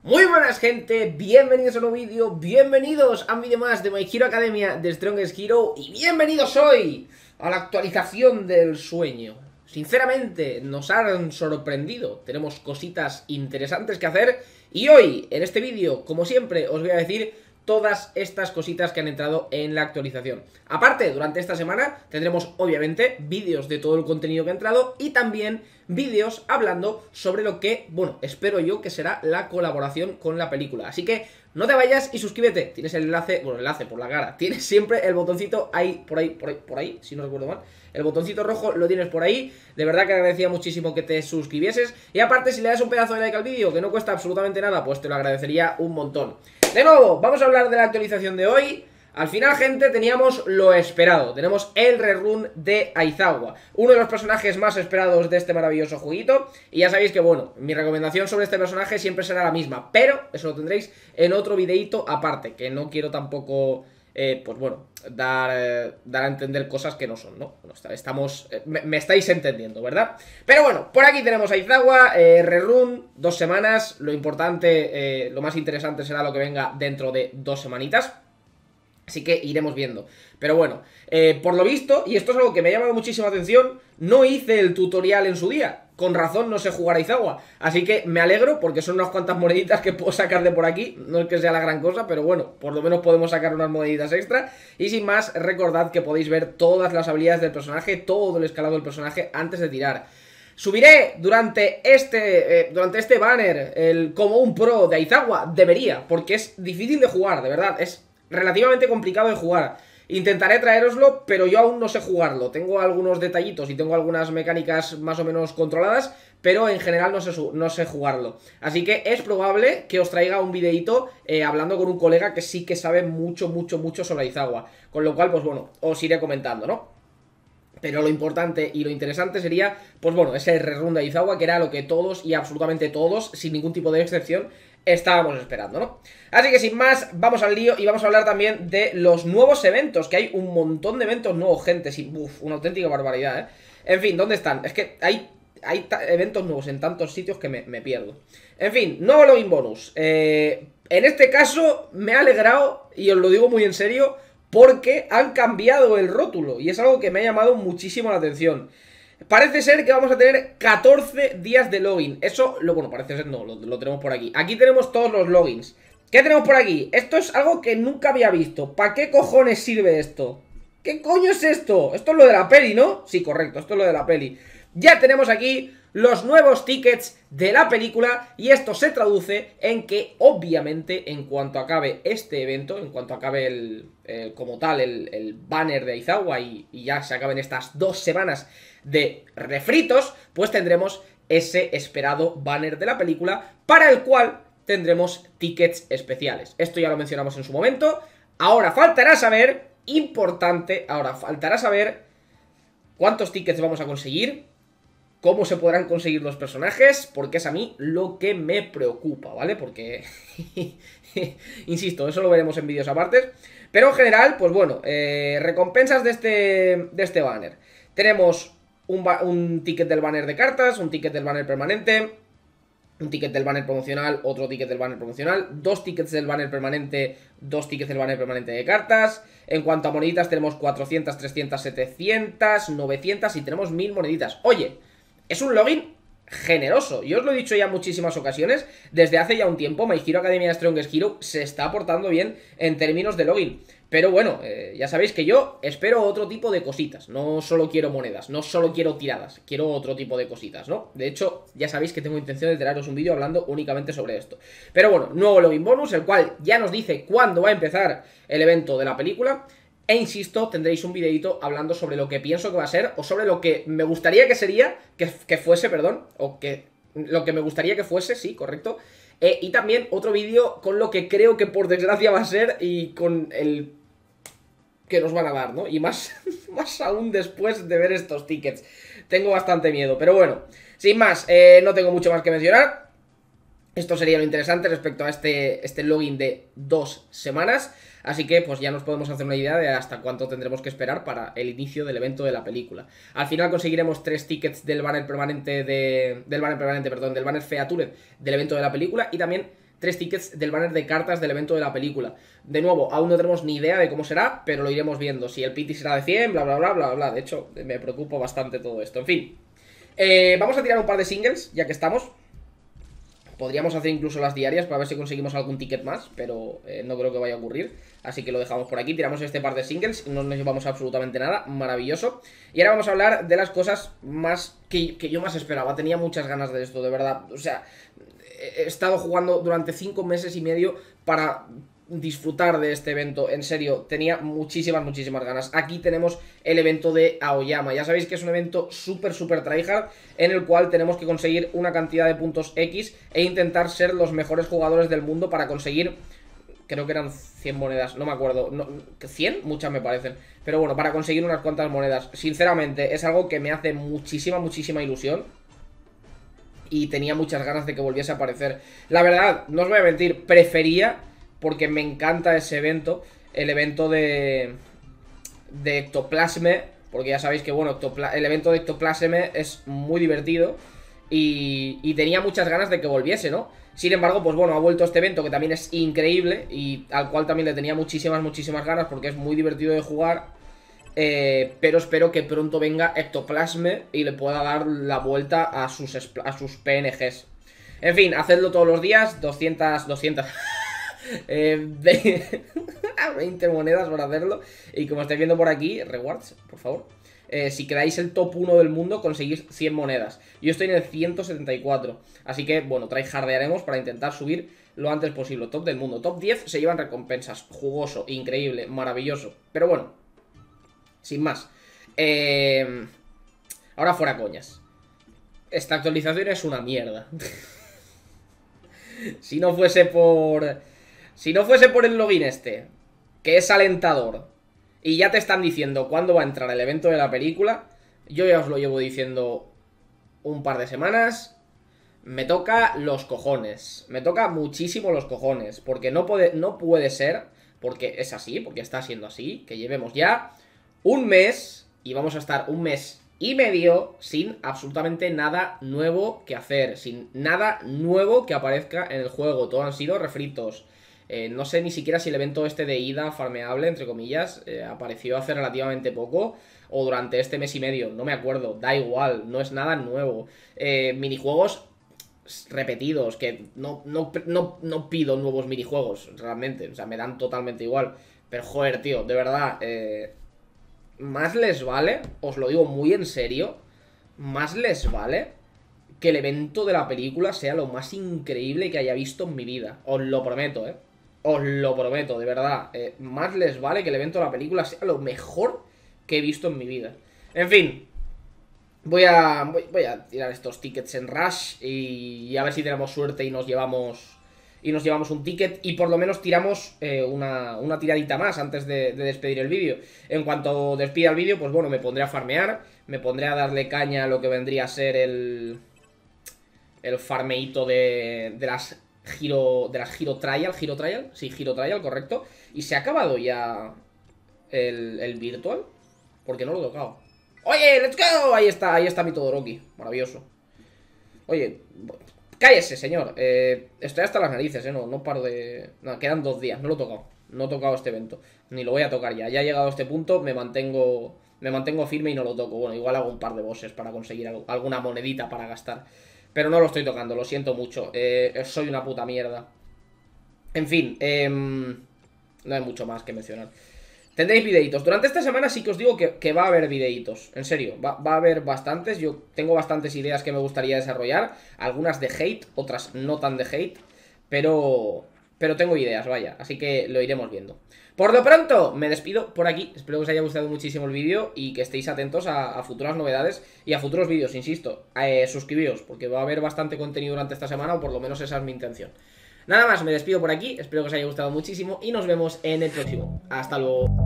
Muy buenas gente, bienvenidos a un nuevo vídeo, bienvenidos a un vídeo más de My Hero Academia de Strongest Hero y bienvenidos hoy a la actualización del sueño. Sinceramente nos han sorprendido, tenemos cositas interesantes que hacer y hoy en este vídeo, como siempre, os voy a decir todas estas cositas que han entrado en la actualización. Aparte, durante esta semana tendremos obviamente vídeos de todo el contenido que ha entrado y también vídeos hablando sobre lo que, bueno, espero yo que será la colaboración con la película. Así que no te vayas y suscríbete. Tienes el enlace, bueno, el enlace por la cara. Tienes siempre el botoncito ahí, por ahí, si no recuerdo mal. El botoncito rojo lo tienes por ahí. De verdad que agradecería muchísimo que te suscribieses. Y aparte, si le das un pedazo de like al vídeo, que no cuesta absolutamente nada, pues te lo agradecería un montón. De nuevo, vamos a hablar de la actualización de hoy. Al final, gente, teníamos lo esperado. Tenemos el rerun de Aizawa, uno de los personajes más esperados de este maravilloso jueguito. Y ya sabéis que, bueno, mi recomendación sobre este personaje siempre será la misma, pero eso lo tendréis en otro videito aparte, que no quiero tampoco, pues bueno, dar a entender cosas que no son, ¿no? Bueno, estamos, me estáis entendiendo, ¿verdad? Pero bueno, por aquí tenemos a Aizawa, rerun, 2 semanas. Lo importante, lo más interesante será lo que venga dentro de 2 semanitas. Así que iremos viendo. Pero bueno, por lo visto, y esto es algo que me ha llamado muchísima atención, no hice el tutorial en su día. Con razón no sé jugar a Aizawa. Así que me alegro porque son unas cuantas moneditas que puedo sacar de por aquí. No es que sea la gran cosa, pero bueno, por lo menos podemos sacar unas moneditas extra. Y sin más, recordad que podéis ver todas las habilidades del personaje, todo el escalado del personaje antes de tirar. Subiré durante este banner como un pro de Aizawa. Debería, porque es difícil de jugar, de verdad. Es relativamente complicado de jugar. Intentaré traeroslo, pero yo aún no sé jugarlo. Tengo algunos detallitos y tengo algunas mecánicas más o menos controladas, pero en general no sé jugarlo. Así que es probable que os traiga un videito hablando con un colega que sí que sabe mucho sobre Aizawa. Con lo cual, pues bueno, os iré comentando, ¿no? Pero lo importante y lo interesante sería, pues bueno, ese rerun de Aizawa, que era lo que todos y absolutamente todos, sin ningún tipo de excepción, estábamos esperando, ¿no? Así que sin más, vamos al lío y vamos a hablar también de los nuevos eventos, que hay un montón de eventos nuevos, gente, sí, una auténtica barbaridad, ¿eh? En fin, ¿dónde están? Es que hay eventos nuevos en tantos sitios que me pierdo. En fin, nuevo login bonus. En este caso me ha alegrado, y os lo digo muy en serio, porque han cambiado el rótulo y es algo que me ha llamado muchísimo la atención. Parece ser que vamos a tener 14 días de login. Eso, bueno, parece ser, no, lo tenemos por aquí. Aquí tenemos todos los logins. ¿Qué tenemos por aquí? Esto es algo que nunca había visto. ¿Para qué cojones sirve esto? ¿Qué coño es esto? Esto es lo de la peli, ¿no? Sí, correcto, esto es lo de la peli. Ya tenemos aquí los nuevos tickets de la película y esto se traduce en que obviamente en cuanto acabe este evento, en cuanto acabe como tal el banner de Aizawa y ya se acaben estas 2 semanas de refritos, pues tendremos ese esperado banner de la película para el cual tendremos tickets especiales. Esto ya lo mencionamos en su momento. Ahora faltará saber, importante, ahora faltará saber cuántos tickets vamos a conseguir, cómo se podrán conseguir los personajes, porque es a mí lo que me preocupa, ¿vale? Porque, insisto, eso lo veremos en vídeos aparte. Pero en general, pues bueno, recompensas de este banner. Tenemos un ticket del banner de cartas, un ticket del banner permanente, un ticket del banner promocional, otro ticket del banner promocional, 2 tickets del banner permanente, 2 tickets del banner permanente de cartas. En cuanto a moneditas tenemos 400, 300, 700, 900 y tenemos 1000 moneditas. Oye, es un login generoso. Yo os lo he dicho ya en muchísimas ocasiones. Desde hace ya un tiempo My Hero Academia Strongest Hero se está portando bien en términos de login. Pero bueno, ya sabéis que yo espero otro tipo de cositas. No solo quiero monedas, no solo quiero tiradas. Quiero otro tipo de cositas, ¿no? De hecho, ya sabéis que tengo intención de traeros un vídeo hablando únicamente sobre esto. Pero bueno, nuevo login bonus, el cual ya nos dice cuándo va a empezar el evento de la película. E insisto, tendréis un videito hablando sobre lo que pienso que va a ser, o sobre lo que me gustaría que sería, que fuese, perdón, o que lo que me gustaría que fuese, sí, correcto. Y también otro vídeo con lo que creo que por desgracia va a ser y con el que nos van a dar, ¿no? Y más aún después de ver estos tickets. Tengo bastante miedo, pero bueno, sin más, no tengo mucho más que mencionar. Esto sería lo interesante respecto a este login de 2 semanas. Así que pues ya nos podemos hacer una idea de hasta cuánto tendremos que esperar para el inicio del evento de la película. Al final conseguiremos 3 tickets del banner permanente del banner Featured del evento de la película y también 3 tickets del banner de cartas del evento de la película. De nuevo, aún no tenemos ni idea de cómo será, pero lo iremos viendo. Si el pity será de 100, bla, bla, bla, bla, bla. De hecho, me preocupa bastante todo esto. En fin, vamos a tirar un par de singles, ya que estamos. Podríamos hacer incluso las diarias para ver si conseguimos algún ticket más, pero no creo que vaya a ocurrir. Así que lo dejamos por aquí, tiramos este par de singles, no nos llevamos absolutamente nada, maravilloso. Y ahora vamos a hablar de las cosas más que yo más esperaba, tenía muchas ganas de esto, de verdad. O sea, he estado jugando durante 5 meses y medio para disfrutar de este evento, en serio, tenía muchísimas ganas. Aquí tenemos el evento de Aoyama, ya sabéis que es un evento súper tryhard, en el cual tenemos que conseguir una cantidad de puntos X e intentar ser los mejores jugadores del mundo para conseguir, creo que eran 100 monedas, no me acuerdo, no, ¿100? Muchas me parecen, pero bueno, para conseguir unas cuantas monedas. Sinceramente, es algo que me hace muchísima ilusión y tenía muchas ganas de que volviese a aparecer. La verdad, no os voy a mentir, prefería, porque me encanta ese evento, el evento de Ectoplasme, porque ya sabéis que, bueno, el evento de Ectoplasme es muy divertido y tenía muchas ganas de que volviese, ¿no? Sin embargo, pues bueno, ha vuelto este evento que también es increíble y al cual también le tenía muchísimas ganas porque es muy divertido de jugar, pero espero que pronto venga Ectoplasme y le pueda dar la vuelta a sus PNGs. En fin, hacedlo todos los días, 200 20 monedas para hacerlo. Y como estáis viendo por aquí, rewards, por favor, si quedáis el top 1 del mundo, conseguís 100 monedas. Yo estoy en el 174. Así que, bueno, tryhardearemos para intentar subir lo antes posible. Top del mundo, top 10 se llevan recompensas. Jugoso, increíble, maravilloso. Pero bueno, sin más, ahora fuera coñas, esta actualización es una mierda. Si no fuese por el login este, que es alentador, y ya te están diciendo cuándo va a entrar el evento de la película, yo ya os lo llevo diciendo un par de semanas, me toca los cojones. Me toca muchísimo los cojones, porque no puede ser, porque es así, porque está siendo así, que llevemos ya un mes, y vamos a estar un mes y medio sin absolutamente nada nuevo que hacer, sin nada nuevo que aparezca en el juego. Todo han sido refritos. No sé ni siquiera si el evento este de ida farmeable, entre comillas, apareció hace relativamente poco o durante este mes y medio, no me acuerdo, da igual, no es nada nuevo. Minijuegos repetidos, que no pido nuevos minijuegos, realmente, o sea, me dan totalmente igual. Pero joder, tío, de verdad, más les vale, os lo digo muy en serio, más les vale que el evento de la película sea lo más increíble que haya visto en mi vida. Os lo prometo, os lo prometo, de verdad. Más les vale que el evento de la película sea lo mejor que he visto en mi vida. En fin, voy a tirar estos tickets en Rush y a ver si tenemos suerte y nos llevamos un ticket, y por lo menos tiramos una tiradita más antes de despedir el vídeo. En cuanto despida el vídeo, pues bueno, me pondré a farmear, me pondré a darle caña a lo que vendría a ser el farmeito de las Giro Trial, sí, Giro Trial, correcto. Y se ha acabado ya el Virtual, porque no lo he tocado. ¡Oye, let's go! Ahí está mi Todoroki, maravilloso. Oye, cállese, señor. Estoy hasta las narices, no paro de... No, quedan 2 días, no lo he tocado. No he tocado este evento, ni lo voy a tocar ya. Ya he llegado a este punto, me mantengo firme y no lo toco. Bueno, igual hago un par de bosses para conseguir alguna monedita para gastar, pero no lo estoy tocando, lo siento mucho. Soy una puta mierda. En fin, no hay mucho más que mencionar. Tendréis videitos. Durante esta semana sí que os digo que va a haber videitos. En serio, va a haber bastantes. Yo tengo bastantes ideas que me gustaría desarrollar. Algunas de hate, otras no tan de hate. Pero tengo ideas, vaya. Así que lo iremos viendo. Por lo pronto, me despido por aquí. Espero que os haya gustado muchísimo el vídeo y que estéis atentos a futuras novedades y a futuros vídeos, insisto. Suscribíos, porque va a haber bastante contenido durante esta semana, o por lo menos esa es mi intención. Nada más, me despido por aquí. Espero que os haya gustado muchísimo y nos vemos en el próximo. Hasta luego.